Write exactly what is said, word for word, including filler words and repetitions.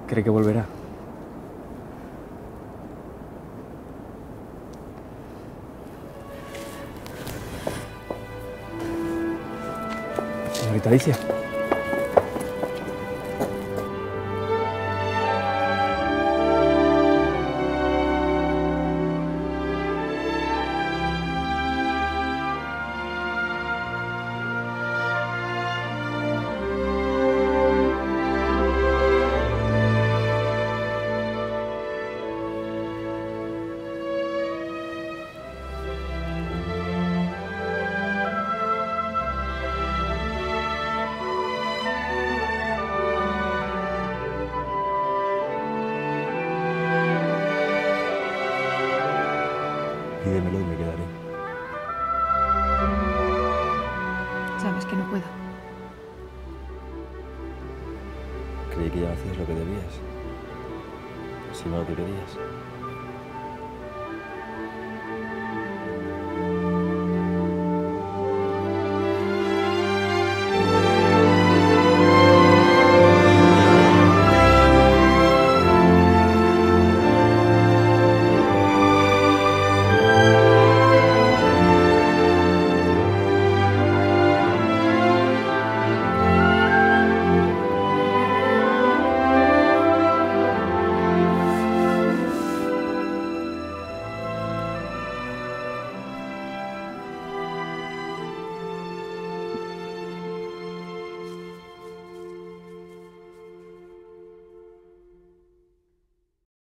¿Cree que volverá? Señorita Alicia. Pídemelo y me quedaré. Sabes que no puedo. Creí que ya hacías lo que debías. Si no, ¿qué querías?